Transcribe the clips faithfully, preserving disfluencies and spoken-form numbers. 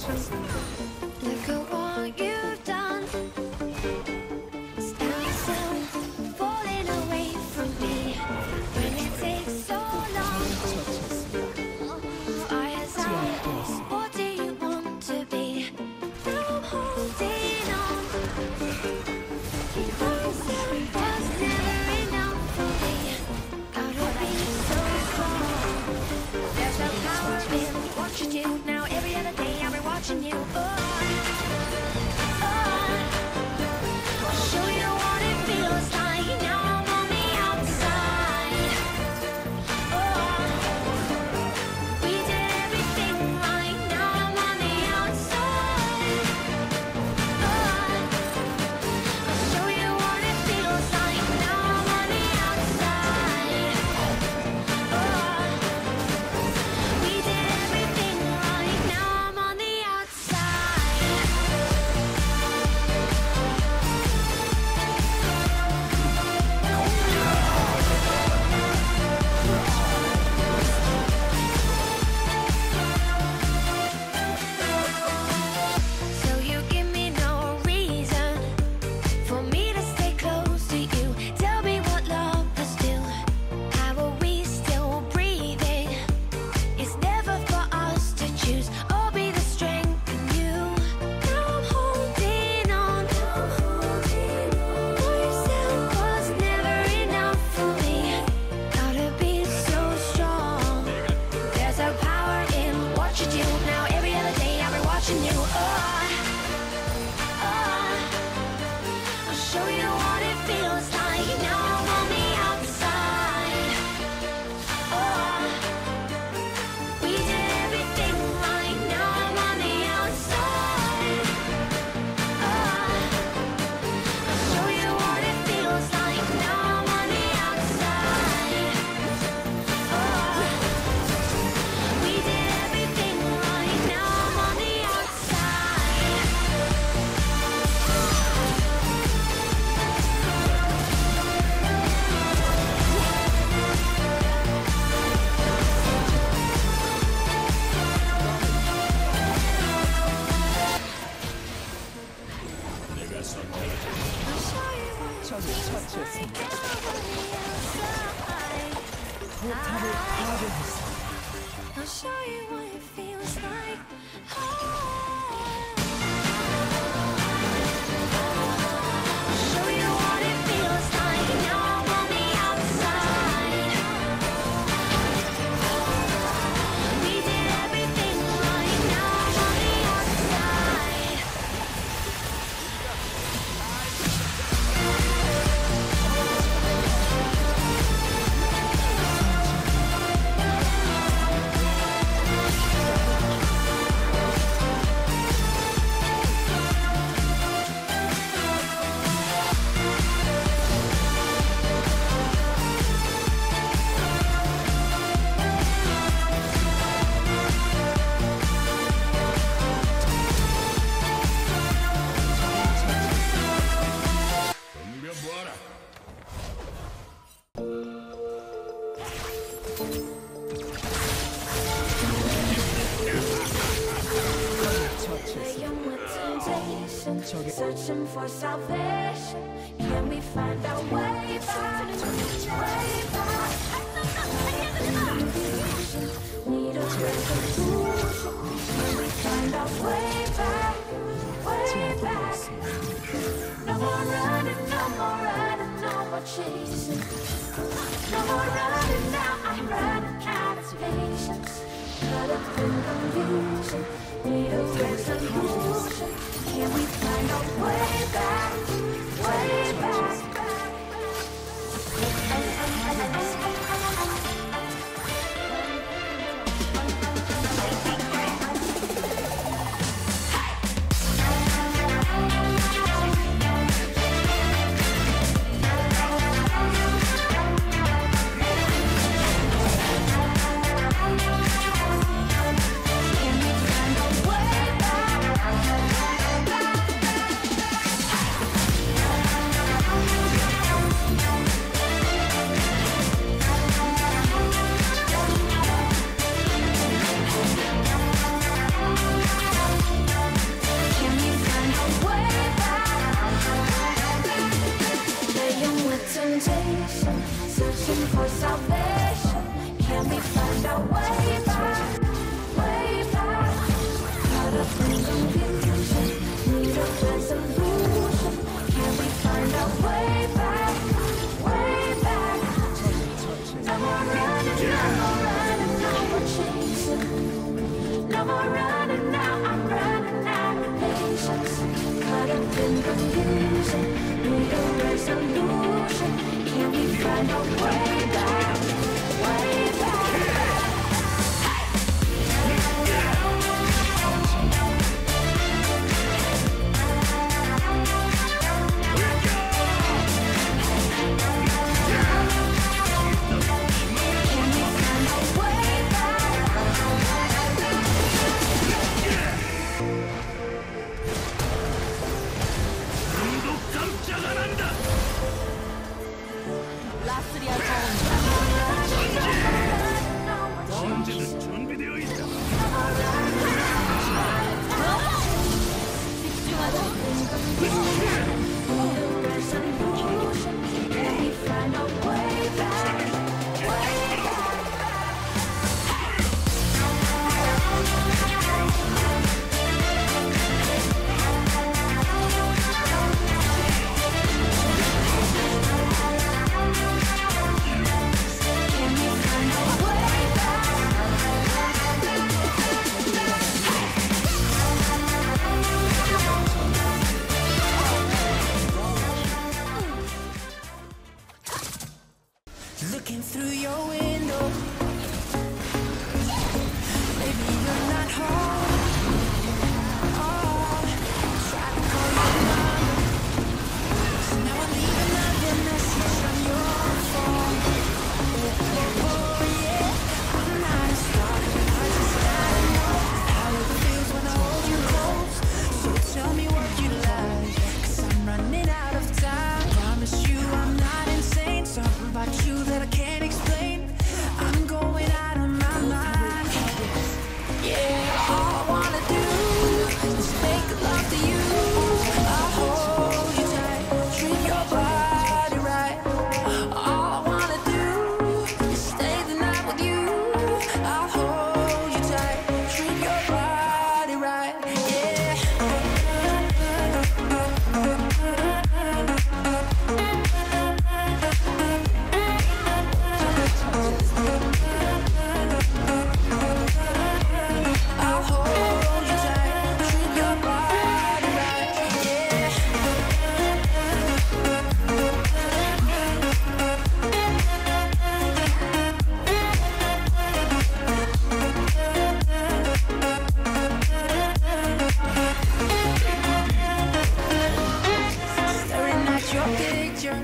Look at what you've done. Stand still, falling away from me. When it takes so long. Fires out, what do you want to be? Now I'm holding on. Myself was never enough for me. Gotta be so strong. There's no power in what you do. Now every other day I'll be watching you. Oh, oh. I'll show you what it feels like. Now I'm on the outside. Oh, we did everything right. Now I'm on the outside. Oh, I'll show you what it feels like. Now I'm on the outside. Oh, we did everything right. Now I'm on the outside. So you give me no reason for me to stay close to you. Tell me what love is still. How are we still breathing? It's never for us to choose. I'll be the strength in you. Now I'm holding on. Myself was never enough for me. Gotta be so strong. There's a power in what you do. Now every other day I'll be watching you. Oh, oh. I'll show you what it feels like. Now I'm on the outside. Oh, we did everything right. Now I'm on the outside. Oh, I'll show you what it feels like. Now I'm on the outside. Oh, we did everything right. Now I'm on the outside. I'll show you what it 적이 feels like. 처치했습니다. Now I'm on the outside. 포탑을 파괴했습니다. I'll show you what it feels like. Oh, I'll show you what it feels like. Now I'm on the outside. We did everything right. Now I'm on the outside. Playing with temptation, searching for salvation. Can we find our way back? Way back. Need a resolution. Can we find our way back? Way back. No more running, no more running, no more chasing. No more running now. I'm running out of patience. Caught up in confusion. Need a resolution. Can we find our way back? Way back. Can we find our way back? more running now, I'm running out of patience. Caught up in confusion, need a resolution. Can we find a way back, way back? 언제든 준비되어 있다. Looking through your window, maybe you're not home. Oh, try to call your mama. Now I'm leaving another message on your phone. Oh, oh yeah, I'm not a stalker. I just gotta know how it feels when I hold you close. So tell me what you like, 'cause I'm running out of time. Promise you I'm not insane. Something about you that I can't explain. I'm going out of my mind. Yeah, all I wanna do is make love to you. I'll hold you tight, treat your body right. All I wanna do is stay the night with you. I'll hold you tight, treat your body right. Yeah. I'll hold you tight, treat your body right, yeah. Staring at your picture,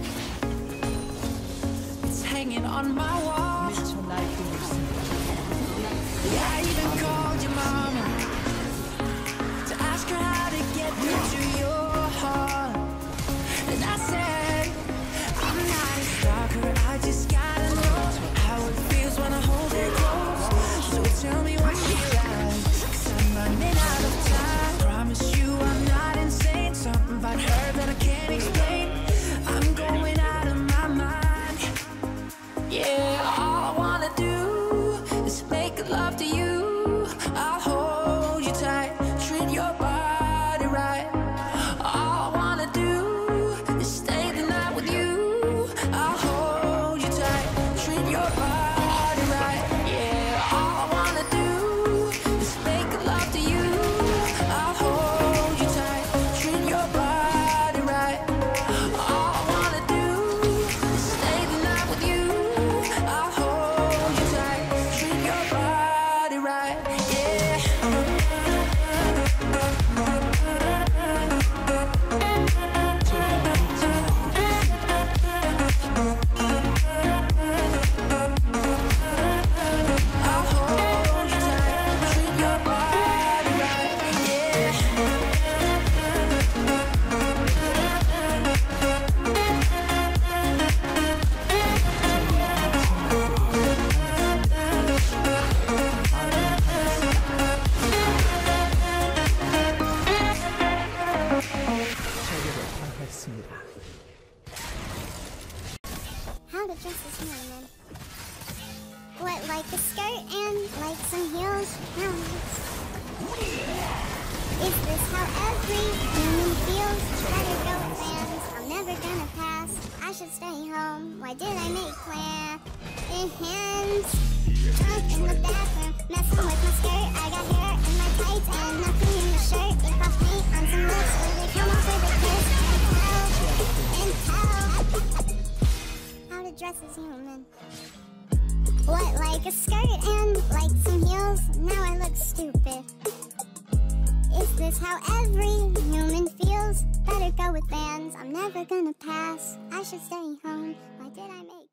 it's hanging on my wall. 미쳐 날뛰고 있습니다. Yeah, I even called your mama to ask her how to get into your heart. And I said, I'm not a stalker, I just gotta know how it feels when I hold it close. So tell me what you like, 'cause I'm running out of time. Promise you I'm not insane. Something about her that I can't explain. I'm going out of my mind. Yeah, all I wanna do is make love to you. I'll hold you tight, treat your body right. All I wanna do is stay the night with you. I'll hold you tight, treat your body right. Yeah, all I wanna do is make love to you. I'll hold you tight, treat your body right. All I wanna do is stay the night with you. I'll hold you tight, treat your body right, yeah. I'll hold you tight, treat your body right, yeah. 체계를 당했습니다. How to dress this morning? What, like a skirt and like some heels? No. Is this how every human feels? Better go fans, I'm never gonna pass. I should stay home. Why did I make plans? Drunk in the bathroom, messing with my skirt. I got hair dress is human. What, like a skirt and like some heels? Now I look stupid. Is this how every human feels? Better go with Vans, I'm never gonna pass. I should stay home. Why did I make